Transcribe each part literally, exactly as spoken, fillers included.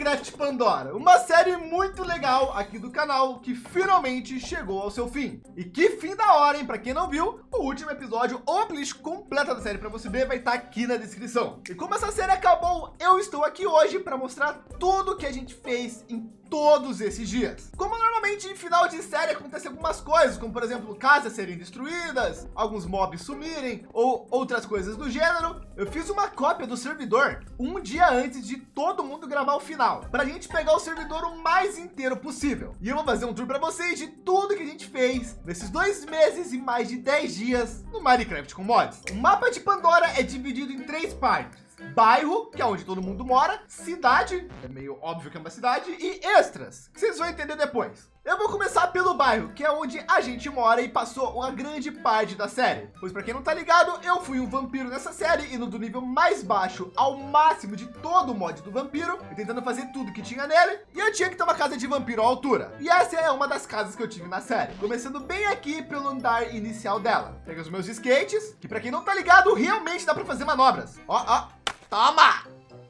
Minecraft Pandora, uma série muito legal aqui do canal que finalmente chegou ao seu fim. E que fim da hora, hein? Para quem não viu, o último episódio ou a playlist completa da série para você ver vai estar aqui na descrição. E como essa série acabou, eu estou aqui hoje para mostrar tudo que a gente fez em todos esses dias. Como normalmente em final de série acontece algumas coisas, como por exemplo, casas serem destruídas, alguns mobs sumirem ou outras coisas do gênero, eu fiz uma cópia do servidor um dia antes de todo mundo gravar o final, para a gente pegar o servidor o mais inteiro possível. E eu vou fazer um tour para vocês de tudo que a gente fez nesses dois meses e mais de dez dias no Minecraft com mods. O mapa de Pandora é dividido em três partes: bairro, que é onde todo mundo mora, cidade, é meio óbvio que é uma cidade, e extras, que vocês vão entender depois. Eu vou começar pelo bairro, que é onde a gente mora e passou uma grande parte da série. Pois para quem não tá ligado, eu fui um vampiro nessa série, indo do nível mais baixo ao máximo de todo o mod do vampiro, e tentando fazer tudo que tinha nele, e eu tinha que ter uma casa de vampiro à altura. E essa é uma das casas que eu tive na série, começando bem aqui pelo andar inicial dela. Pega os meus skates, que para quem não tá ligado, realmente dá para fazer manobras. Ó, ó, toma!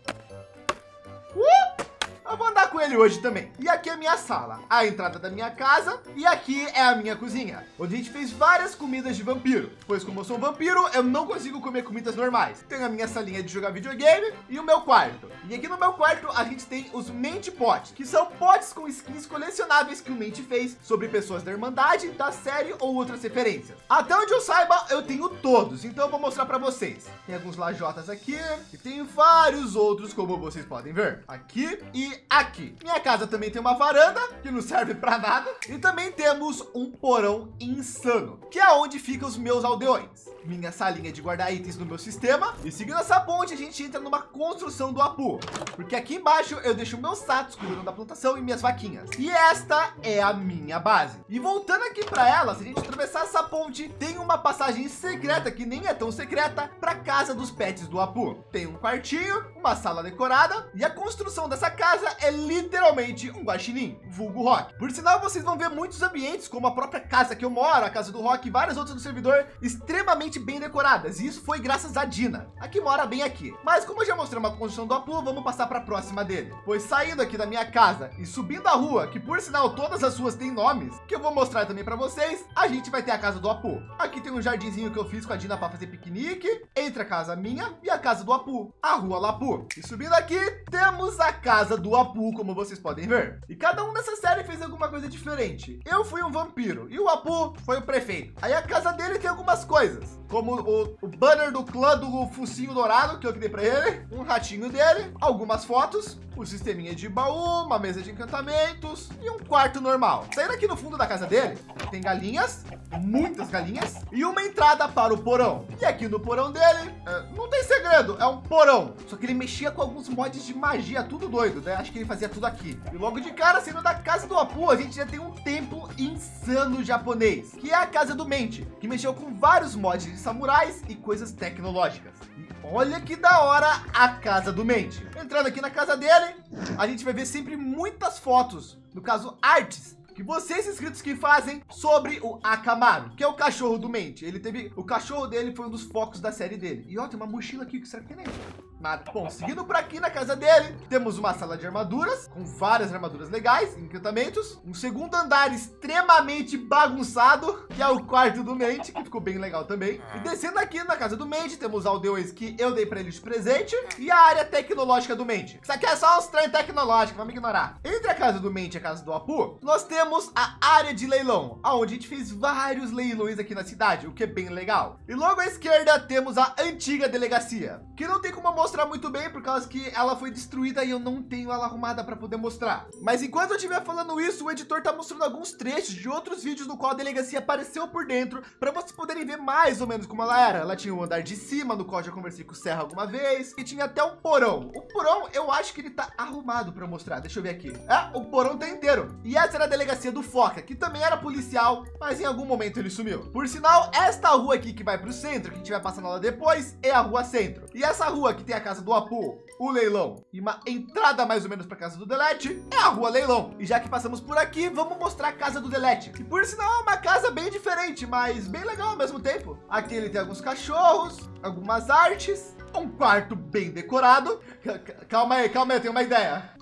Uh! Eu vou andar com ele hoje também. E aqui é a minha sala, a entrada da minha casa, e aqui é a minha cozinha, onde a gente fez várias comidas de vampiro. Pois como eu sou um vampiro, eu não consigo comer comidas normais. Tenho a minha salinha de jogar videogame e o meu quarto. E aqui no meu quarto a gente tem os Mente Pots, que são potes com skins colecionáveis que o Mente fez sobre pessoas da Irmandade, da série ou outras referências. Até onde eu saiba, eu tenho todos, então eu vou mostrar para vocês. Tem alguns lajotas aqui e tem vários outros, como vocês podem ver. Aqui e aqui. Minha casa também tem uma varanda que não serve para nada, e também temos um porão insano, que é onde ficam os meus aldeões. Minha salinha de guardar itens no meu sistema, e seguindo essa ponte a gente entra numa construção do Apu, porque aqui embaixo eu deixo meus satos cuidando da plantação e minhas vaquinhas. E esta é a minha base. E voltando aqui para ela, se a gente atravessar essa ponte, tem uma passagem secreta que nem é tão secreta para casa dos pets do Apu. Tem um quartinho, uma sala decorada, e a construção dessa casa é literalmente um guaxinim, vulgo Rock. Por sinal, vocês vão ver muitos ambientes, como a própria casa que eu moro, a casa do Rock e várias outras do servidor, extremamente bem decoradas. E isso foi graças a Dina, a que mora bem aqui. Mas como eu já mostrei uma construção do Apu, vamos passar para a próxima dele. Pois saindo aqui da minha casa e subindo a rua, que por sinal todas as ruas têm nomes, que eu vou mostrar também para vocês, a gente vai ter a casa do Apu. Aqui tem um jardinzinho que eu fiz com a Dina para fazer piquenique, entre a casa minha e a casa do Apu, a rua Lapu. E subindo aqui, temos a casa do Apu, como vocês podem ver. E cada um nessa série fez alguma coisa diferente. Eu fui um vampiro e o Apu foi o prefeito. Aí a casa dele tem algumas coisas, como o, o banner do clã do focinho dourado que eu criei para ele, um ratinho dele, algumas fotos, o sisteminha de baú, uma mesa de encantamentos e um quarto normal. Saindo aqui no fundo da casa dele, tem galinhas, muitas galinhas, e uma entrada para o porão. E aqui no porão dele, é, não tem segredo, é um porão. Só que ele mexia com alguns mods de magia, tudo doido, né? Acho que ele fazia tudo aqui. E logo de cara, saindo da casa do Apu, a gente já tem um templo insano japonês, que é a casa do Mente, que mexeu com vários mods de samurais e coisas tecnológicas. E olha que da hora a casa do Mente. Entrando aqui na casa dele, a gente vai ver sempre muitas fotos, no caso artes, que vocês inscritos que fazem sobre o Akamaru, que é o cachorro do Mente. Ele teve, o cachorro dele foi um dos focos da série dele. E ó, tem uma mochila aqui, que será que tem nele? Nada. Bom, seguindo por aqui na casa dele, temos uma sala de armaduras, com várias armaduras legais, encantamentos. Um segundo andar extremamente bagunçado, que é o quarto do Mente, que ficou bem legal também. E descendo aqui na casa do Mente, temos aldeões que eu dei para eles de presente, e a área tecnológica do Mente. Isso aqui é só uns trem tecnológicos, vamos ignorar. Entre a casa do Mente e a casa do Apu, nós temos a área de leilão, onde a gente fez vários leilões aqui na cidade, o que é bem legal. E logo à esquerda temos a antiga delegacia, que não tem como mostrar mostrar muito bem por causa que ela foi destruída e eu não tenho ela arrumada para poder mostrar. Mas enquanto eu estiver falando isso, o editor tá mostrando alguns trechos de outros vídeos no qual a delegacia apareceu por dentro, para vocês poderem ver mais ou menos como ela era. Ela tinha o andar de cima, no qual eu já conversei com o Serra alguma vez, e tinha até um porão. O porão, eu acho que ele tá arrumado para mostrar. Deixa eu ver aqui. É, o porão tá inteiro. E essa era a delegacia do Foca, que também era policial, mas em algum momento ele sumiu. Por sinal, esta rua aqui que vai para o centro, que a gente vai passar nela depois, é a rua Centro. E essa rua que tem a casa do Apu, o leilão e uma entrada mais ou menos para casa do Delete, é a rua Leilão. E já que passamos por aqui, vamos mostrar a casa do Delete, que por sinal é uma casa bem diferente, mas bem legal ao mesmo tempo. Aqui ele tem alguns cachorros, algumas artes, um quarto bem decorado. Calma aí, calma aí, eu tenho uma ideia.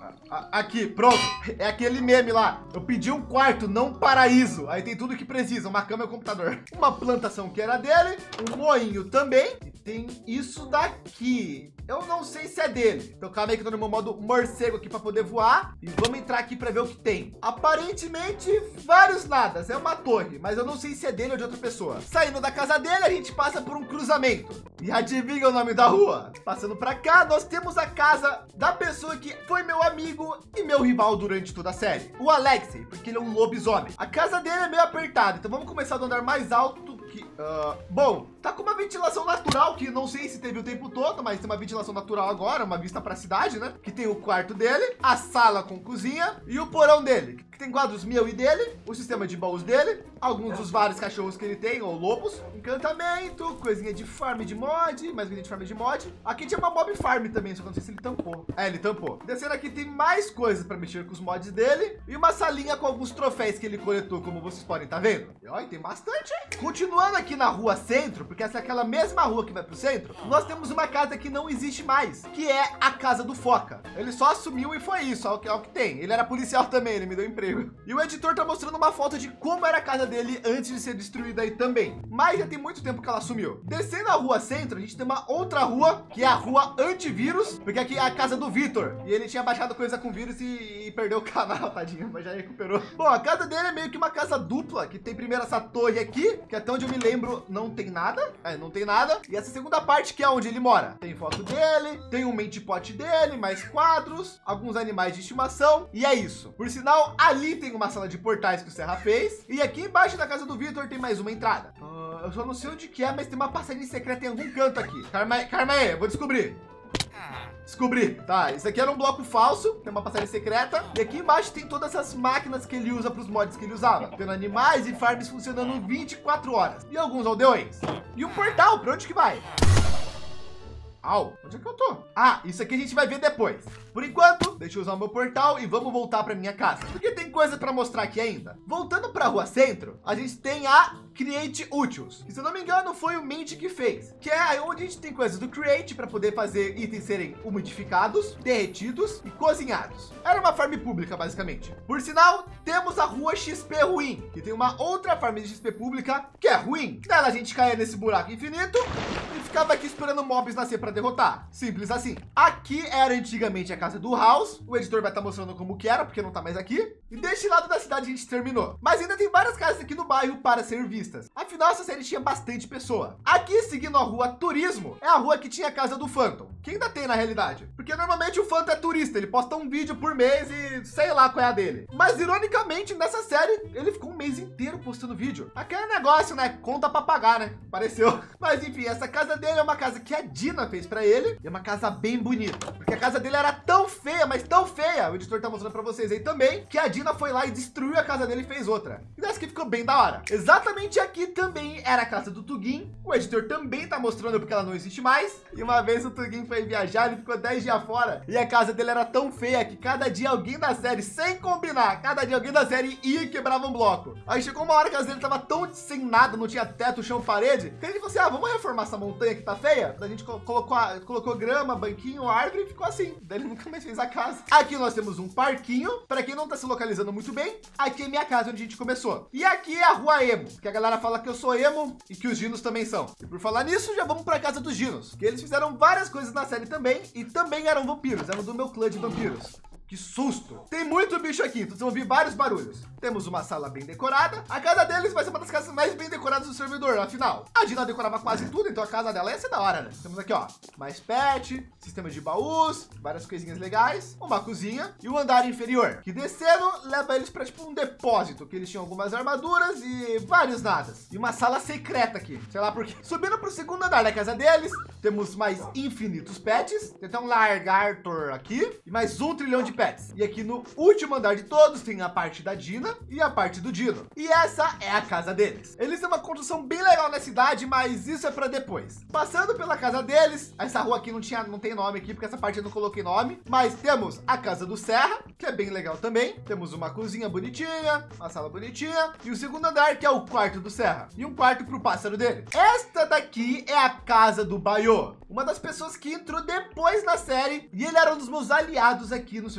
Aqui, pronto. É aquele meme lá. Eu pedi um quarto, não um paraíso. Aí tem tudo que precisa. Uma cama e um computador. Uma plantação que era dele. Um moinho também. E tem isso daqui. Eu não sei se é dele. Então calma aí que eu tô no meu modo morcego aqui para poder voar. E vamos entrar aqui para ver o que tem. Aparentemente, vários nadas. É uma torre, mas eu não sei se é dele ou de outra pessoa. Saindo da casa dele, a gente passa por um cruzamento. E adivinha o nome da rua? Passando para cá, nós temos a casa da pessoa que foi meu amigo e meu rival durante toda a série. O Alexei, porque ele é um lobisomem. A casa dele é meio apertada, então vamos começar do andar mais alto. Que, uh, bom, tá com uma ventilação natural, que não sei se teve o tempo todo, mas tem uma ventilação natural agora, uma vista para a cidade, né? Que tem o quarto dele, a sala com cozinha e o porão dele, que tem quadros meu e dele, o sistema de baús dele, alguns dos vários cachorros que ele tem, ou lobos, encantamento, coisinha de farm de mod, mais coisinha de farm de mod. Aqui tinha uma mob farm também, só que eu não sei se ele tampou. É, ele tampou. Descendo aqui tem mais coisas para mexer com os mods dele e uma salinha com alguns troféus que ele coletou, como vocês podem estar vendo. E olha, tem bastante, hein? Continuando aqui na rua centro, porque essa é aquela mesma rua que vai pro centro, nós temos uma casa que não existe mais, que é a casa do Foca. Ele só assumiu e foi isso, é o que, é o que tem. Ele era policial também, ele me deu emprego. E o editor tá mostrando uma foto de como era a casa dele antes de ser destruída aí também. Mas já tem muito tempo que ela sumiu. Descendo a rua centro, a gente tem uma outra rua, que é a rua antivírus, porque aqui é a casa do Vitor. E ele tinha baixado coisa com vírus e, e perdeu o canal, tadinho, mas já recuperou. Bom, a casa dele é meio que uma casa dupla, que tem primeiro essa torre aqui, que até onde eu me lembro não tem nada. É, não tem nada. E essa segunda parte que é onde ele mora. Tem foto dele, tem um mentipot dele, mais quadros, alguns animais de estimação. E é isso. Por sinal, ali tem uma sala de portais que o Serra fez. E aqui embaixo da casa do Vitor tem mais uma entrada. Uh, eu só não sei onde que é, mas tem uma passagem secreta em algum canto aqui. Calma aí, calma aí, eu vou descobrir. Descobri, tá? Isso aqui era um bloco falso, tem uma passagem secreta. E aqui embaixo tem todas essas máquinas que ele usa para os mods que ele usava. Tendo animais e farms funcionando vinte e quatro horas. E alguns aldeões. E um portal, para onde que vai? Au, onde é que eu tô? Ah, isso aqui a gente vai ver depois. Por enquanto, deixa eu usar o meu portal e vamos voltar para minha casa, porque tem coisa para mostrar aqui ainda. Voltando para a rua centro, a gente tem a Create Úteis, que se eu não me engano foi o Mint que fez, que é onde a gente tem coisas do Create para poder fazer itens serem umidificados, derretidos e cozinhados. Era uma farm pública basicamente. Por sinal, temos a rua X P ruim, que tem uma outra farm de X P pública que é ruim. Nela a gente caía nesse buraco infinito e ficava aqui esperando mobs nascer para derrotar. Simples assim. Aqui era antigamente a casa do House. O editor vai estar mostrando como que era, porque não tá mais aqui. E deste lado da cidade a gente terminou. Mas ainda tem várias casas aqui no bairro para ser vistas. Afinal, essa série tinha bastante pessoa. Aqui, seguindo a rua Turismo, é a rua que tinha a casa do Phantom, que ainda tem na realidade. Porque normalmente o Phantom é turista, ele posta um vídeo por mês e sei lá qual é a dele. Mas ironicamente, nessa série, ele ficou um mês inteiro postando vídeo. Aquele negócio, né? Conta pra pagar, né? Pareceu. Mas enfim, essa casa dele é uma casa que a Dina fez pra ele. E é uma casa bem bonita. Porque a casa dele era tão feia, mas tão feia. O editor tá mostrando pra vocês aí também, que a Dina foi lá e destruiu a casa dele e fez outra. E dessa aqui ficou bem da hora. Exatamente aqui também era a casa do Tugin. O editor também tá mostrando porque ela não existe mais. E uma vez o Tugin foi viajar, ele ficou dez dias fora. E a casa dele era tão feia que cada dia alguém da série, sem combinar, cada dia alguém da série ia e quebrava um bloco. Aí chegou uma hora que a casa dele tava tão sem nada, não tinha teto, chão, parede, que ele falou assim, ah, vamos reformar essa montanha que tá feia? Daí a gente colocou, a, colocou grama, banquinho, árvore e ficou assim. Daí ele nunca mais fez a casa. Aqui nós temos um parquinho. Para quem não tá se localizando muito bem, aqui é minha casa onde a gente começou. E aqui é a rua Emo, que a galera fala que eu sou emo e que os dinos também são. E por falar nisso, já vamos para casa dos dinos, que eles fizeram várias coisas na série também e também eram vampiros, eram do meu clã de vampiros. Que susto! Tem muito bicho aqui, então vocês vão ouvir vários barulhos. Temos uma sala bem decorada. A casa deles vai ser uma das casas mais bem decoradas do servidor, afinal. A Dina decorava quase tudo, então a casa dela ia ser da hora, né? Temos aqui, ó, mais pet, sistema de baús, várias coisinhas legais, uma cozinha e o andar inferior, que descendo leva eles para tipo um depósito, que eles tinham algumas armaduras e vários nadas. E uma sala secreta aqui, sei lá por quê. Subindo para o segundo andar da casa deles, temos mais infinitos pets. Tem até um lagartor aqui e mais um trilhão de pets. E aqui no último andar de todos tem a parte da Dina e a parte do Dino. E essa é a casa deles. Eles têm uma construção bem legal na cidade, mas isso é para depois. Passando pela casa deles, essa rua aqui não tinha, não tem nome aqui, porque essa parte eu não coloquei nome, mas temos a casa do Serra, que é bem legal também. Temos uma cozinha bonitinha, uma sala bonitinha e o segundo andar, que é o quarto do Serra e um quarto para o pássaro dele. Esta daqui é a casa do Bayo, uma das pessoas que entrou depois na série e ele era um dos meus aliados aqui no servidor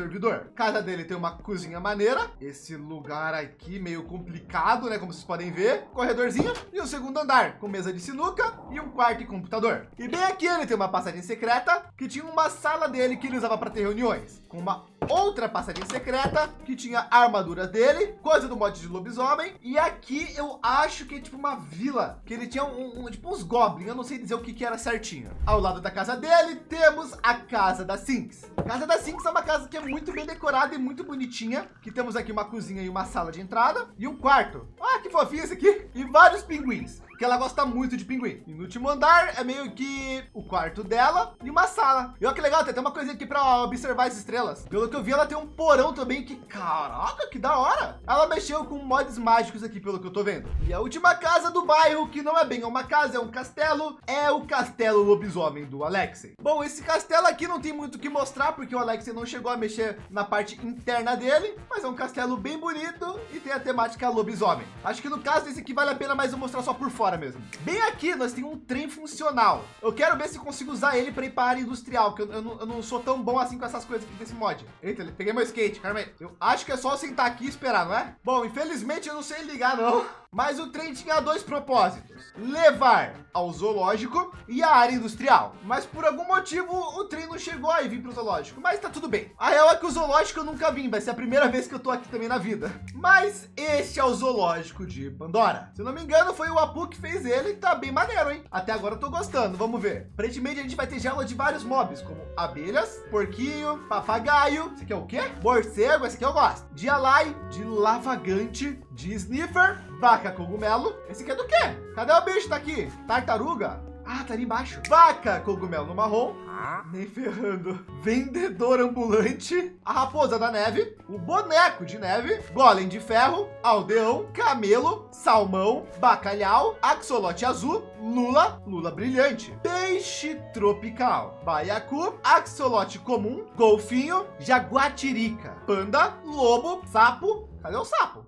servidor. Casa dele tem uma cozinha maneira. Esse lugar aqui meio complicado, né? Como vocês podem ver. Corredorzinho e o segundo andar com mesa de sinuca e um quarto e computador. E bem aqui ele tem uma passagem secreta que tinha uma sala dele que ele usava para ter reuniões. Com uma outra passagem secreta que tinha a armadura dele, coisa do mod de lobisomem. E aqui eu acho que é tipo uma vila que ele tinha um, um tipo uns goblins. Eu não sei dizer o que que era certinho. Ao lado da casa dele temos a casa da Sinks. A casa da Sinks é uma casa que é muito bem decorada e muito bonitinha. Que temos aqui uma cozinha e uma sala de entrada e um quarto. Ah, que fofinho esse aqui. E vários pinguins, que ela gosta muito de pinguim. E no último andar é meio que o quarto dela e uma sala. E olha que legal, tem até uma coisa aqui para observar as estrelas. Pelo que eu vi, ela tem um porão também que, caraca, que da hora. Ela mexeu com mods mágicos aqui, pelo que eu tô vendo. E a última casa do bairro, que não é bem uma casa, é um castelo, é o Castelo Lobisomem do Alexei. Bom, esse castelo aqui não tem muito o que mostrar, porque o Alexei não chegou a mexer na parte interna dele, mas é um castelo bem bonito e tem a temática lobisomem. Acho que no caso desse aqui vale a pena mais eu mostrar só por fora mesmo. Bem aqui nós temos um trem funcional. Eu quero ver se consigo usar ele para ir para a área industrial, que eu, eu, não, eu não sou tão bom assim com essas coisas aqui desse mod. Eita, peguei meu skate, calma aí. Eu acho que é só sentar aqui e esperar, não é? Bom, infelizmente eu não sei ligar não. Mas o trem tinha dois propósitos: levar ao zoológico e a área industrial. Mas por algum motivo o trem não chegou aí vir para o zoológico. Mas tá tudo bem. A real é que o zoológico eu nunca vim. Vai ser a primeira vez que eu tô aqui também na vida. Mas este é o zoológico de Pandora. Se eu não me engano, foi o Apu que fez ele. Tá bem maneiro, hein? Até agora eu tô gostando. Vamos ver. Aparentemente a gente vai ter jaula de vários mobs, como abelhas, porquinho, papagaio. Esse aqui é o quê? Morcego. Esse aqui eu gosto. De alai, de lavagante, de sniffer, vaca cogumelo. Esse aqui é do quê? Cadê o bicho? Tá aqui. Tartaruga. Ah, tá ali embaixo. Vaca cogumelo no marrom. Nem ferrando. Vendedor ambulante. A raposa da neve. O boneco de neve. Golem de ferro. Aldeão. Camelo. Salmão. Bacalhau. Axolote azul. Lula. Lula brilhante. Peixe tropical. Baiacu. Axolote comum. Golfinho. Jaguatirica. Panda. Lobo. Sapo. Cadê o sapo?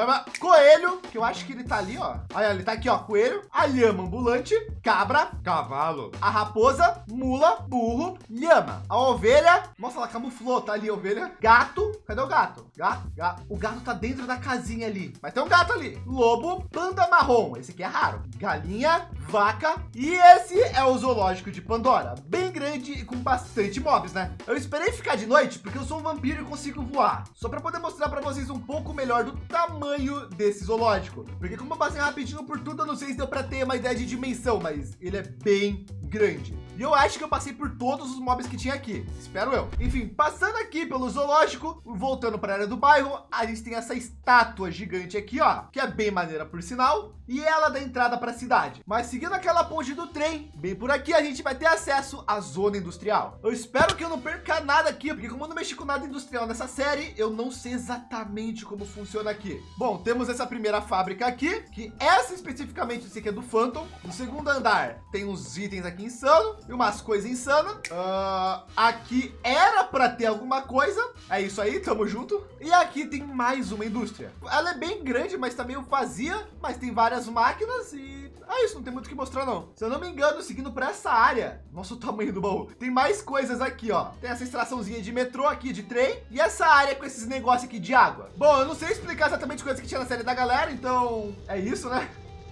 Coelho, que eu acho que ele tá ali, ó. Olha, ele tá aqui, ó. Coelho, a lhama ambulante, cabra, cavalo, a raposa, mula, burro, lhama, a ovelha. Nossa, ela camuflou, tá ali a ovelha. Gato, cadê o gato? Gato, gato. O gato tá dentro da casinha ali. Mas tem um gato ali. Lobo, panda marrom. Esse aqui é raro. Galinha, vaca. E esse é o zoológico de Pandora. Bem grande e com bastante mobs, né? Eu esperei ficar de noite porque eu sou um vampiro e consigo voar. Só para poder mostrar para vocês um pouco melhor do tamanho desse zoológico. Porque como eu passei rapidinho por tudo, eu não sei se deu para ter uma ideia de dimensão, mas ele é bem grande. E eu acho que eu passei por todos os mobs que tinha aqui. Espero eu. Enfim, passando aqui pelo zoológico, voltando para a área do bairro, a gente tem essa estátua gigante aqui, ó, que é bem maneira por sinal, e ela dá entrada para a cidade. Mas seguindo aquela ponte do trem, bem por aqui a gente vai ter acesso à zona industrial. Eu espero que eu não perca nada aqui, porque como eu não mexi com nada industrial nessa série, eu não sei exatamente como funciona aqui. Bom, temos essa primeira fábrica aqui, que essa especificamente esse aqui é do Phantom. No segundo andar tem uns itens aqui insano e umas coisas insanas. Uh, aqui era para ter alguma coisa. É isso aí, tamo junto. E aqui tem mais uma indústria. Ela é bem grande, mas tá meio vazia, mas tem várias máquinas e é isso, não tem muito o que mostrar não. Se eu não me engano, seguindo para essa área, nossa, o tamanho do baú, tem mais coisas aqui, ó. Tem essa extraçãozinha de metrô aqui, de trem, e essa área com esses negócios aqui de água. Bom, eu não sei explicar exatamente coisas que tinha na série da galera, então é isso, né?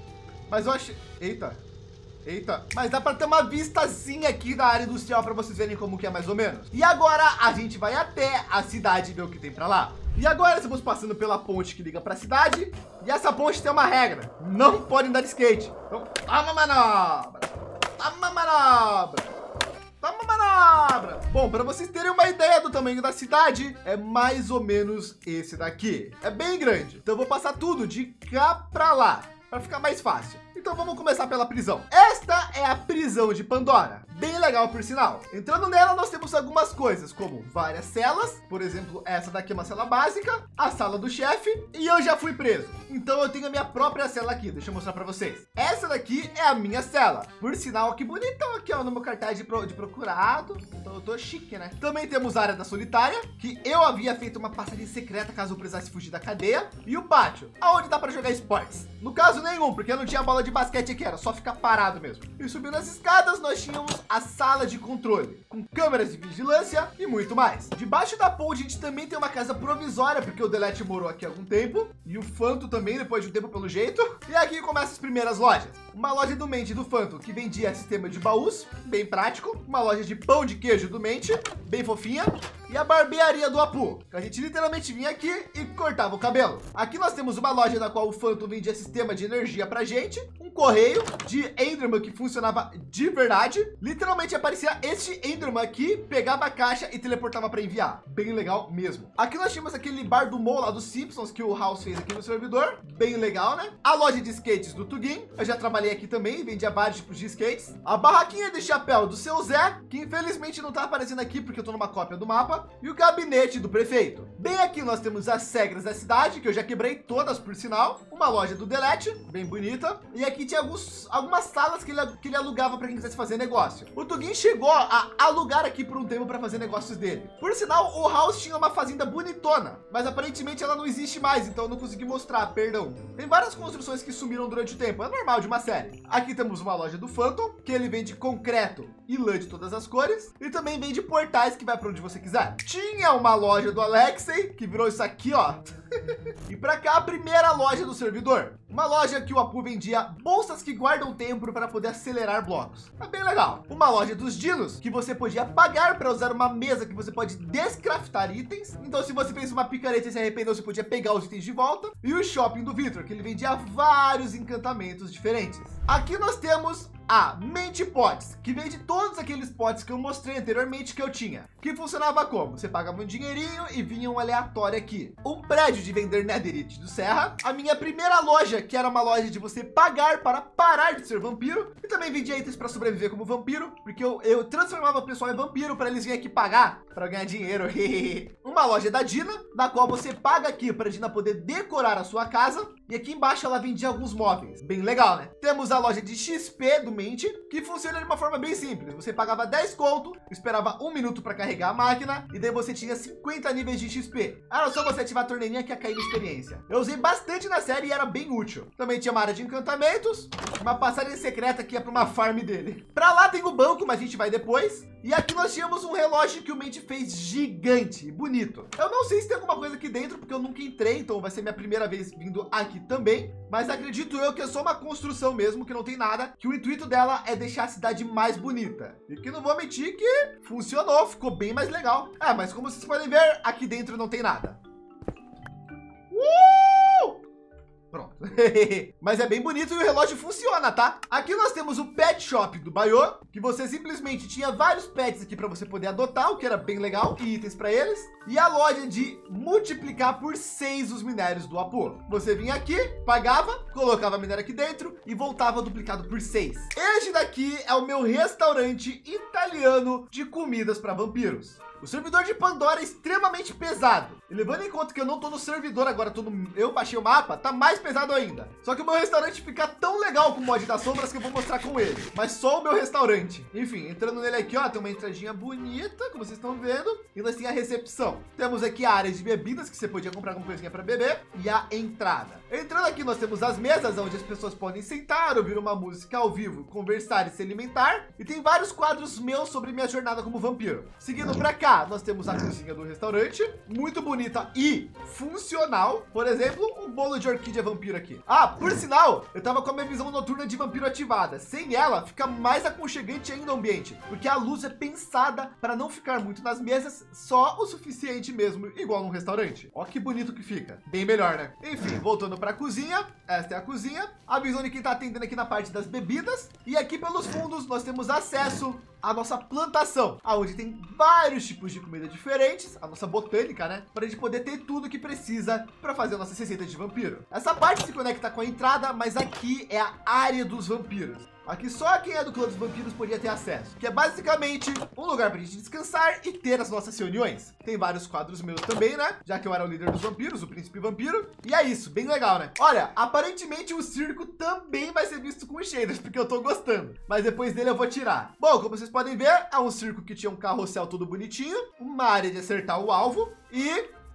Mas eu achei... Eita. Eita, mas dá para ter uma vistazinha aqui da área industrial para vocês verem como que é mais ou menos. E agora a gente vai até a cidade e ver o que tem para lá. E agora estamos passando pela ponte que liga para a cidade. E essa ponte tem uma regra: não pode andar de skate. Então, toma manobra, toma manobra, toma manobra. Bom, para vocês terem uma ideia do tamanho da cidade, é mais ou menos esse daqui. É bem grande. Então eu vou passar tudo de cá para lá, para ficar mais fácil. Então vamos começar pela prisão. Esta é a prisão de Pandora. Bem legal por sinal. Entrando nela nós temos algumas coisas, como várias celas. Por exemplo, essa daqui é uma cela básica, a sala do chefe, e eu já fui preso. Então eu tenho a minha própria cela aqui. Deixa eu mostrar para vocês. Essa daqui é a minha cela. Por sinal, que bonitão aqui, ó, no meu cartaz de, pro, de procurado. Então eu tô chique, né? Também temos a área da solitária, que eu havia feito uma passagem secreta caso eu precisasse fugir da cadeia. E o pátio, aonde dá para jogar esportes. No caso nenhum, porque eu não tinha bola de de basquete aqui, era só ficar parado mesmo. E subindo as escadas, nós tínhamos a sala de controle, com câmeras de vigilância e muito mais. Debaixo da ponte, a gente também tem uma casa provisória, porque o Delete morou aqui há algum tempo, e o Phantom também, depois de um tempo, pelo jeito. E aqui começam as primeiras lojas. Uma loja do Mente do Phantom, que vendia sistema de baús, bem prático. Uma loja de pão de queijo do Mente, bem fofinha. E a barbearia do Apu, que a gente literalmente vinha aqui e cortava o cabelo. Aqui nós temos uma loja na qual o Phantom vendia sistema de energia pra gente, um correio de Enderman que funcionava de verdade. Literalmente aparecia este Enderman aqui, pegava a caixa e teleportava para enviar. Bem legal mesmo. Aqui nós tínhamos aquele bar do Mo lá dos Simpsons que o House fez aqui no servidor. Bem legal, né? A loja de skates do Tugin. Eu já trabalhei aqui também, vendia vários tipos de skates. A barraquinha de chapéu do seu Zé, que infelizmente não tá aparecendo aqui porque eu tô numa cópia do mapa. E o gabinete do prefeito. Bem aqui nós temos as regras da cidade, que eu já quebrei todas por sinal. Uma loja do Delete, bem bonita. E aqui tinha alguns, algumas salas que ele, que ele alugava para quem quisesse fazer negócio. O Tugin chegou a alugar aqui por um tempo para fazer negócios dele. Por sinal, o House tinha uma fazenda bonitona, mas aparentemente ela não existe mais, então eu não consegui mostrar, perdão. Tem várias construções que sumiram durante o tempo, é normal de uma série. Aqui temos uma loja do Phantom, que ele vende concreto e lã de todas as cores. E também vende portais que vai para onde você quiser. Tinha uma loja do Alexei, que virou isso aqui, ó. E para cá, a primeira loja do servidor. Uma loja que o Apu vendia bolsas que guardam tempo para poder acelerar blocos. É bem legal. Uma loja dos dinos, que você podia pagar para usar uma mesa que você pode descraftar itens. Então, se você fez uma picareta e se arrependeu, você podia pegar os itens de volta. E o shopping do Victor, que ele vendia vários encantamentos diferentes. Aqui nós temos a Mente Pots, que vende todos aqueles potes que eu mostrei anteriormente que eu tinha. Que funcionava como? Você pagava um dinheirinho e vinha um aleatório aqui. Um prédio de vender netherite do Serra. A minha primeira loja, que era uma loja de você pagar para parar de ser vampiro. E também vendia itens para sobreviver como vampiro, porque eu, eu transformava o pessoal em vampiro para eles virem aqui pagar para ganhar dinheiro. Uma loja da Dina, na qual você paga aqui para a Dina poder decorar a sua casa. E aqui embaixo ela vendia alguns móveis. Bem legal, né? Temos a loja de X P do Mente, que funciona de uma forma bem simples. Você pagava dez conto, esperava um minuto para carregar a máquina e daí você tinha cinquenta níveis de X P. Era só você ativar a torneirinha que ia cair na experiência. Eu usei bastante na série e era bem útil. Também tinha uma área de encantamentos, uma passagem secreta que ia para uma farm dele. Para lá tem o banco, mas a gente vai depois. E aqui nós tínhamos um relógio que o Mente fez gigante, bonito. Eu não sei se tem alguma coisa aqui dentro, porque eu nunca entrei, então vai ser minha primeira vez vindo aqui também. Mas acredito eu que é só uma construção mesmo, que não tem nada, que o intuito dela é deixar a cidade mais bonita. E que não vou mentir que funcionou, ficou bem mais legal. É, mas como vocês podem ver, aqui dentro não tem nada. Uh! Pronto. Mas é bem bonito e o relógio funciona, tá? Aqui nós temos o Pet Shop do Bayo, que você simplesmente tinha vários pets aqui para você poder adotar, o que era bem legal, e itens para eles. E a loja de multiplicar por seis os minérios do Apu. Você vinha aqui, pagava, colocava minério aqui dentro e voltava duplicado por seis. Este daqui é o meu restaurante italiano de comidas para vampiros. O servidor de Pandora é extremamente pesado. E levando em conta que eu não tô no servidor agora, tô no... eu baixei o mapa, tá mais pesado ainda. Só que o meu restaurante fica tão legal com o mod das sombras que eu vou mostrar com ele. Mas só o meu restaurante. Enfim, entrando nele aqui, ó, tem uma entradinha bonita, como vocês estão vendo. E nós temos a recepção. Temos aqui a área de bebidas, que você podia comprar alguma coisinha para beber. E a entrada. Entrando aqui, nós temos as mesas, onde as pessoas podem sentar, ouvir uma música ao vivo, conversar e se alimentar. E tem vários quadros meus sobre minha jornada como vampiro. Seguindo para cá, nós temos a cozinha do restaurante, muito bonita e funcional. Por exemplo, um bolo de orquídea vampiro aqui. Ah, por sinal, eu tava com a minha visão noturna de vampiro ativada. Sem ela, fica mais aconchegante ainda o ambiente, porque a luz é pensada para não ficar muito nas mesas, só o suficiente mesmo, igual num restaurante. Ó que bonito que fica, bem melhor, né? Enfim, voltando para a cozinha, esta é a cozinha, a visão de quem tá atendendo aqui na parte das bebidas. E aqui pelos fundos nós temos acesso à nossa plantação, aonde tem vários tipos de comida diferentes, a nossa botânica, né? Para a gente poder ter tudo que precisa para fazer a nossa receita de vampiro. Essa parte se conecta com a entrada, mas aqui é a área dos vampiros. Aqui só quem é do clã dos vampiros podia ter acesso, que é basicamente um lugar para a gente descansar e ter as nossas reuniões. Tem vários quadros meus também, né? Já que eu era o líder dos vampiros, o príncipe vampiro. E é isso, bem legal, né? Olha, aparentemente o circo também vai ser visto com shaders, porque eu tô gostando. Mas depois dele eu vou tirar. Bom, como vocês podem ver, é um circo que tinha um carrossel todo bonitinho, uma área de acertar o alvo e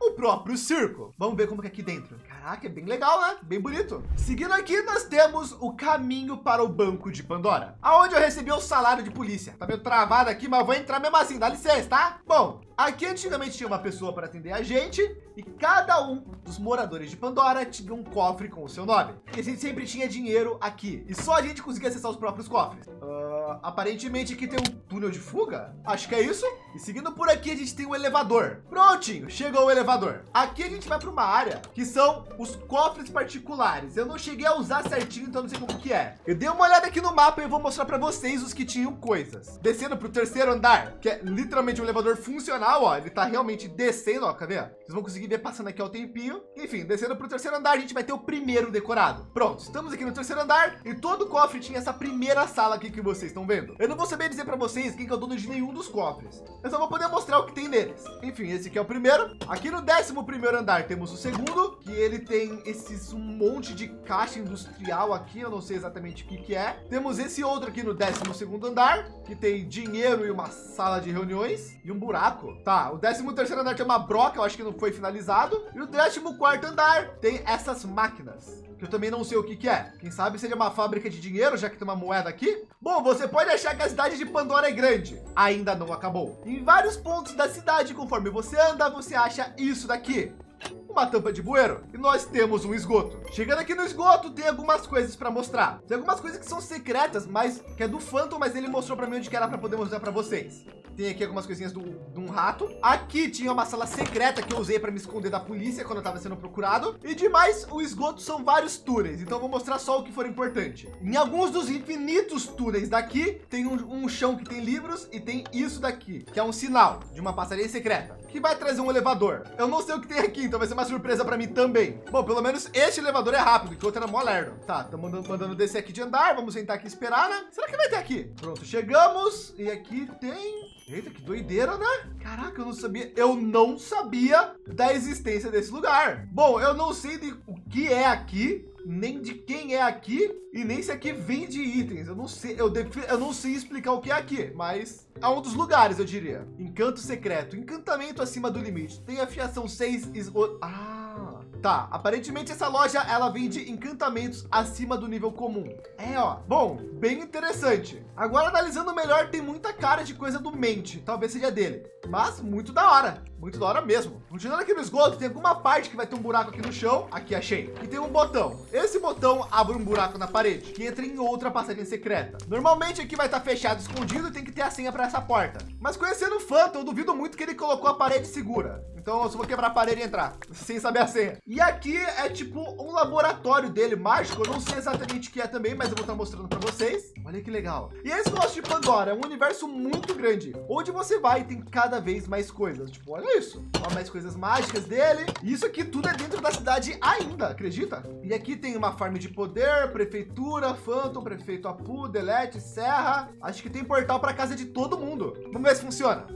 o próprio circo. Vamos ver como que é aqui dentro. Caraca, é bem legal, né? Bem bonito. Seguindo aqui, nós temos o caminho para o Banco de Pandora, aonde eu recebi o salário de polícia. Tá meio travado aqui, mas vou entrar mesmo assim, dá licença, tá? Bom, aqui antigamente tinha uma pessoa para atender a gente e cada um dos moradores de Pandora tinha um cofre com o seu nome. E a gente sempre tinha dinheiro aqui e só a gente conseguia acessar os próprios cofres. Uh, aparentemente aqui tem um túnel de fuga, acho que é isso. E seguindo por aqui a gente tem um elevador. Prontinho, chegou o elevador. Aqui a gente vai para uma área que são os cofres particulares. Eu não cheguei a usar certinho, então não sei como que é. Eu dei uma olhada aqui no mapa e eu vou mostrar para vocês os que tinham coisas. Descendo para o terceiro andar, que é literalmente um elevador funcional, ó, ele tá realmente descendo, ó, cadê? Vocês vão conseguir ver passando aqui ao tempinho. Enfim, descendo para o terceiro andar, a gente vai ter o primeiro decorado. Pronto, estamos aqui no terceiro andar e todo cofre tinha essa primeira sala aqui que vocês estão vendo. Eu não vou saber dizer para vocês quem que é o dono de nenhum dos cofres. Eu só vou poder mostrar o que tem neles. Enfim, esse aqui é o primeiro. Aqui no décimo primeiro andar temos o segundo, que ele tem esses um monte de caixa industrial aqui. Eu não sei exatamente o que que é. Temos esse outro aqui no décimo segundo andar, que tem dinheiro e uma sala de reuniões e um buraco. Tá, o décimo terceiro andar tem uma broca, eu acho que não foi finalizado. E o décimo quarto andar tem essas máquinas, que eu também não sei o que que é. Quem sabe seja uma fábrica de dinheiro, já que tem uma moeda aqui. Bom, você pode achar que a cidade de Pandora é grande. Ainda não acabou. Em vários pontos da cidade, conforme você anda, você acha isso daqui. Uma tampa de bueiro e nós temos um esgoto. Chegando aqui no esgoto, tem algumas coisas para mostrar. Tem algumas coisas que são secretas, mas que é do Phantom, mas ele mostrou para mim onde que era para poder mostrar para vocês. Tem aqui algumas coisinhas do, de um rato. Aqui tinha uma sala secreta que eu usei para me esconder da polícia quando eu estava sendo procurado. E demais, o esgoto são vários túneis, então eu vou mostrar só o que for importante. Em alguns dos infinitos túneis daqui, tem um, um chão que tem livros e tem isso daqui, que é um sinal de uma passaria secreta, que vai trazer um elevador. Eu não sei o que tem aqui, então vai ser uma surpresa para mim também. Bom, pelo menos este elevador é rápido, que o outro era mó lerdo. Tá, estamos mandando, mandando descer aqui de andar. Vamos sentar aqui e esperar, né? Será que vai ter aqui? Pronto, chegamos. E aqui tem... Eita, que doideira, né? Caraca, eu não sabia. Eu não sabia da existência desse lugar. Bom, eu não sei de o que é aqui, nem de quem é aqui e nem se aqui vende itens. Eu não sei, eu, def... eu não sei explicar o que é aqui, mas é um dos lugares, eu diria. Encanto secreto, encantamento acima do limite. Tem afiação seis. Esgo... Ah, tá. Aparentemente essa loja ela vende encantamentos acima do nível comum. É, ó. Bom, bem interessante. Agora analisando melhor, tem muita cara de coisa do Mente. Talvez seja dele, mas muito da hora. Muito da hora mesmo. Continuando aqui no esgoto, tem alguma parte que vai ter um buraco aqui no chão. Aqui achei. E tem um botão. Esse botão abre um buraco na parede que entra em outra passagem secreta. Normalmente aqui vai estar fechado, escondido, e tem que ter a senha para essa porta. Mas conhecendo o Phantom, eu duvido muito que ele colocou a parede segura. Então eu só vou quebrar a parede e entrar sem saber a senha. E aqui é tipo um laboratório dele mágico. Eu não sei exatamente o que é também, mas eu vou estar mostrando para vocês. Olha que legal. E esse negócio de Pandora é um universo muito grande, onde você vai e tem cada vez mais coisas. Tipo, olha isso. Olha mais coisas mágicas dele. E isso aqui tudo é dentro da cidade ainda, acredita? E aqui tem uma farm de poder, prefeitura, Phantom, prefeito Apu, Delete, Serra. Acho que tem portal para casa de todo mundo. Vamos ver se funciona.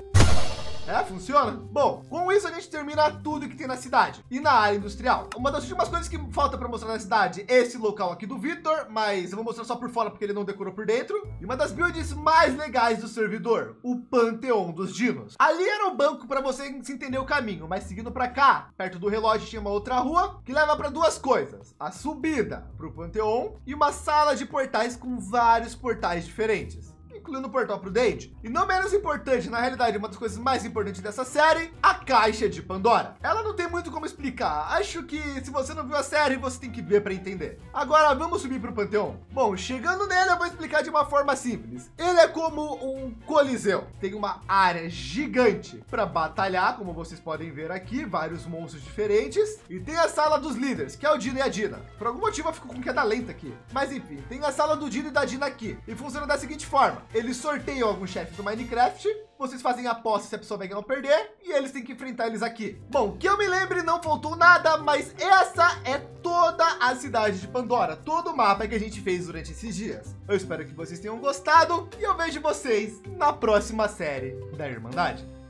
É, funciona? Bom, com isso a gente termina tudo que tem na cidade e na área industrial. Uma das últimas coisas que falta para mostrar na cidade é esse local aqui do Victor, mas eu vou mostrar só por fora porque ele não decorou por dentro. E uma das builds mais legais do servidor, o Panteão dos Dinos. Ali era o banco para você se entender o caminho, mas seguindo para cá, perto do relógio tinha uma outra rua que leva para duas coisas: a subida para o Panteão e uma sala de portais com vários portais diferentes, incluindo o portal pro Dade. E não menos importante, na realidade, uma das coisas mais importantes dessa série, a Caixa de Pandora. Ela não tem muito como explicar. Acho que se você não viu a série, você tem que ver para entender. Agora, vamos subir para o Panteão? Bom, chegando nele, eu vou explicar de uma forma simples. Ele é como um coliseu. Tem uma área gigante para batalhar, como vocês podem ver aqui, vários monstros diferentes. E tem a sala dos líderes, que é o Dino e a Dina. Por algum motivo, eu fico com queda lenta aqui. Mas enfim, tem a sala do Dino e da Dina aqui. E funciona da seguinte forma: eles sorteiam algum chefe do Minecraft, vocês fazem aposta se a pessoa vai ganhar ou perder, e eles têm que enfrentar eles aqui. Bom, que eu me lembre, não faltou nada, mas essa é toda a cidade de Pandora, todo o mapa que a gente fez durante esses dias. Eu espero que vocês tenham gostado, e eu vejo vocês na próxima série da Irmandade.